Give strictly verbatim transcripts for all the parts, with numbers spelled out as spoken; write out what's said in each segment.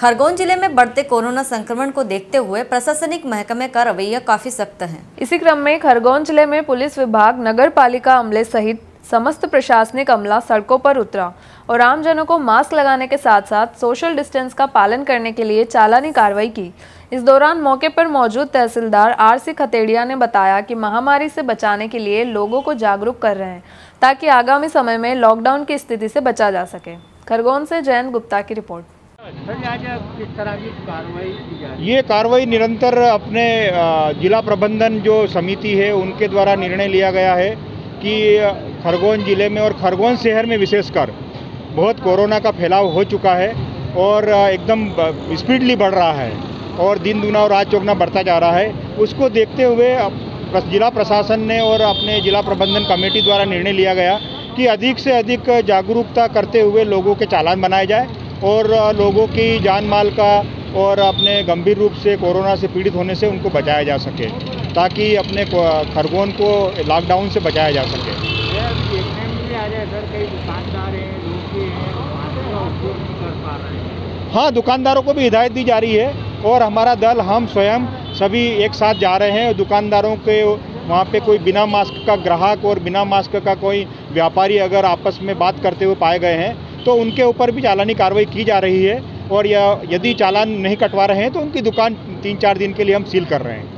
खरगोन जिले में बढ़ते कोरोना संक्रमण को देखते हुए प्रशासनिक महकमे का रवैया काफी सख्त है। इसी क्रम में खरगोन जिले में पुलिस विभाग, नगर पालिका अमले सहित समस्त प्रशासनिक अमला सड़कों पर उतरा और आमजनों को मास्क लगाने के साथ साथ सोशल डिस्टेंस का पालन करने के लिए चालानी कार्रवाई की। इस दौरान मौके पर मौजूद तहसीलदार आर सी खतेड़िया ने बताया कि महामारी से बचाने के लिए लोगों को जागरूक कर रहे हैं ताकि आगामी समय में लॉकडाउन की स्थिति से बचा जा सके। खरगोन से जयंत गुप्ता की रिपोर्ट। किस तरह की कार्रवाई की जा रही है? ये कार्रवाई निरंतर अपने जिला प्रबंधन जो समिति है उनके द्वारा निर्णय लिया गया है कि खरगोन जिले में और खरगोन शहर में विशेषकर बहुत कोरोना का फैलाव हो चुका है और एकदम स्पीडली बढ़ रहा है और दिन दुना और रात चौगुना बढ़ता जा रहा है। उसको देखते हुए जिला प्रशासन ने और अपने जिला प्रबंधन कमेटी द्वारा निर्णय लिया गया कि अधिक से अधिक जागरूकता करते हुए लोगों के चालान बनाए जाए और लोगों की जान माल का और अपने गंभीर रूप से कोरोना से पीड़ित होने से उनको बचाया जा सके, ताकि अपने खरगोन को लॉकडाउन से बचाया जा सके। देखने में आ जाए सर, कई दुकानदार हैं, लोग भी हैं, मास्क का उपयोग नहीं कर पा रहे हैं। हाँ, दुकानदारों को भी हिदायत दी जा रही है और हमारा दल हम स्वयं सभी एक साथ जा रहे हैं। दुकानदारों के वहाँ पे कोई बिना मास्क का ग्राहक और बिना मास्क का कोई व्यापारी अगर आपस में बात करते हुए पाए गए हैं तो उनके ऊपर भी चालानी कार्रवाई की जा रही है और यदि चालान नहीं कटवा रहे हैं तो उनकी दुकान तीन चार दिन के लिए हम सील कर रहे हैं।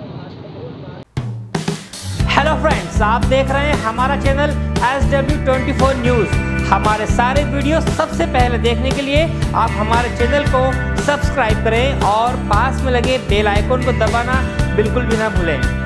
हेलो फ्रेंड्स, आप देख रहे हैं हमारा channel S W twenty four news. हमारे सारे वीडियो सबसे पहले देखने के लिए आप हमारे चैनल को सब्सक्राइब करें और पास में लगे बेल आइकन को दबाना बिल्कुल भी ना भूलें।